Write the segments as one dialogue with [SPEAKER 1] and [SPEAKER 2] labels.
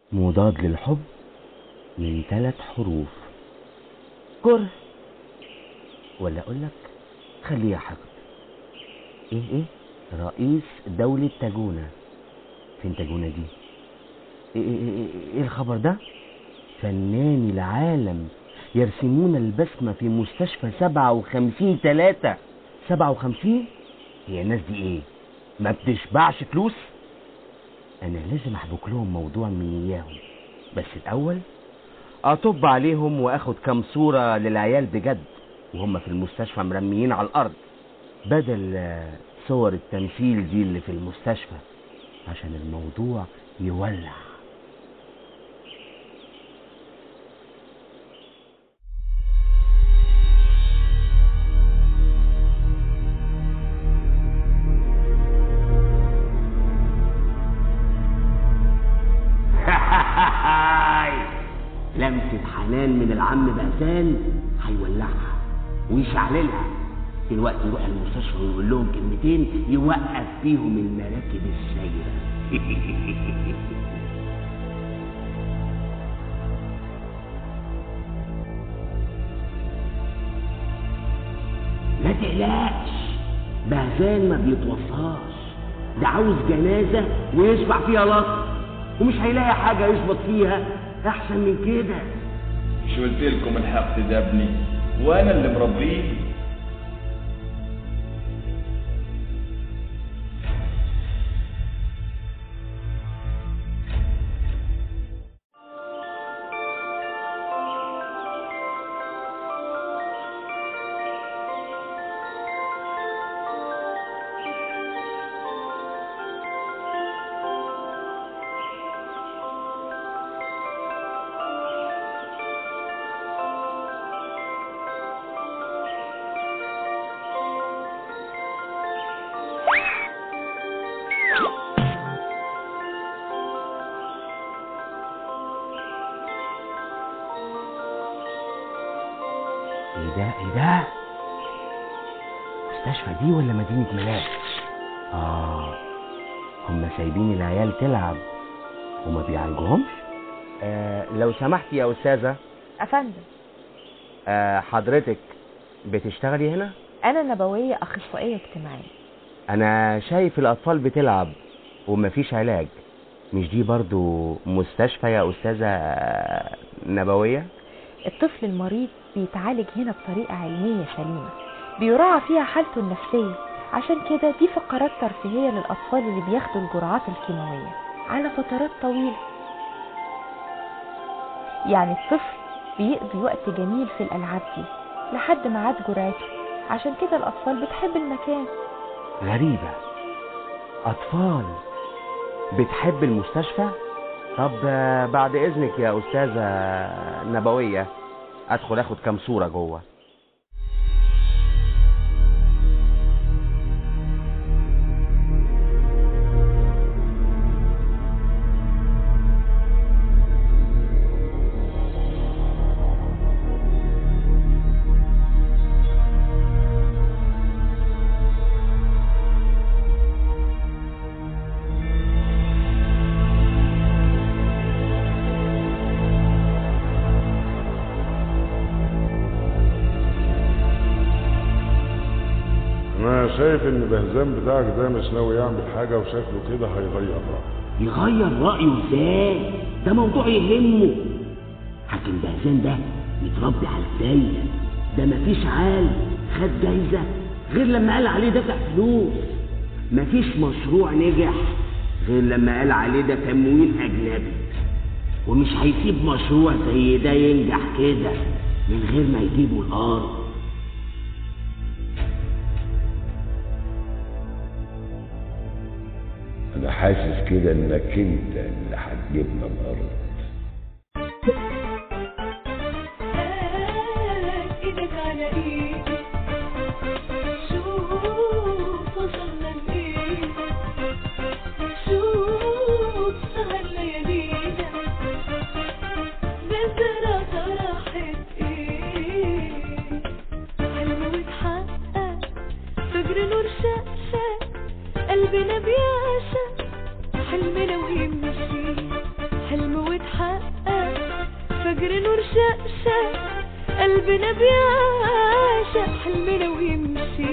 [SPEAKER 1] مضاد للحب من 3 حروف. كره، ولا اقولك خليها حقد. ايه رئيس دولة تاجونا. فين تاجونا دي؟ ايه الخبر ده؟ فنان العالم يرسمون البسمة في مستشفى 57/3. 57؟ هي الناس دي ايه؟ ما بتشبعش فلوس؟ انا لازم احبك لهم موضوع من اياهم، بس الاول اطب عليهم واخد كام صورة للعيال بجد وهم في المستشفى مرميين على الارض، بدل صور التمثيل دي اللي في المستشفى، عشان الموضوع يولع. لمسة حنان من العم بهزان هيولعها ويشعللها. دلوقتي يروح المستشفى ويقول لهم كلمتين يوقف بيهم المراكب السايرة. ما تقلقش، بهزان ما بيتوصاش، ده عاوز جنازة ويشبع فيها لص، ومش هيلاقي حاجة يشبط فيها احسن من كده.
[SPEAKER 2] مش قلت لكم الحق ده ابني وانا اللي مربيه؟
[SPEAKER 1] ايه ده؟ مستشفى دي ولا مدينة ملاك؟ هم سايبين العيال تلعب وما بيعالجوهمش؟ لو سمحتي يا أستاذة.
[SPEAKER 3] أفندم.
[SPEAKER 1] حضرتك بتشتغلي هنا؟
[SPEAKER 3] أنا نبوية، أخصائية اجتماعية.
[SPEAKER 1] أنا شايف الأطفال بتلعب ومفيش علاج، مش دي برضو مستشفى يا أستاذة نبوية؟
[SPEAKER 3] الطفل المريض بيتعالج هنا بطريقة علمية سليمة، بيراعى فيها حالته النفسية، عشان كده دي فقرات ترفيهية للأطفال اللي بياخدوا الجرعات الكيماوية على فترات طويلة. يعني الطفل بيقضي وقت جميل في الألعاب دي لحد ما عاد جرعته، عشان كده الأطفال بتحب المكان.
[SPEAKER 1] غريبة، أطفال بتحب المستشفى؟ طب بعد إذنك يا أستاذة نبوية أدخل أخد كام صورة جوه.
[SPEAKER 4] انا شايف ان بهزام بتاعك ده مش ناوي يعمل حاجه، وشكله كده هيغير رايه.
[SPEAKER 5] يغير رايه ازاي؟ ده موضوع يهمه. حاكم بهزام ده متربي على الدايره، ده مفيش عالم خد جايزه غير لما قال عليه دافع فلوس، مفيش مشروع نجح غير لما قال عليه ده تمويل اجنبي، ومش هيسيب مشروع زي ده ينجح كده من غير ما يجيبوا الارض.
[SPEAKER 6] أنا حاسس كده إنك أنت اللي هتجيبنا الأرض.
[SPEAKER 7] إيدك على إيدي، شوف وصلنا لإيه، شوف سهر ليالينا، بذرة راحت إيه، حلم واتحقق، فجر نور شقشق، قلبنا بيعشق، حلمنا ويمشي، حلم وتحقق فجر نور شقشق قلبنا بيعشق حلمنا ويمشي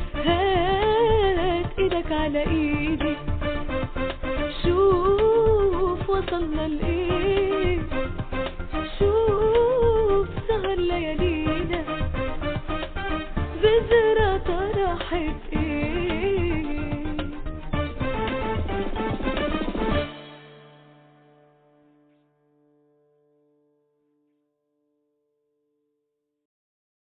[SPEAKER 7] هات ايدك على ايدي شوف وصلنا لايه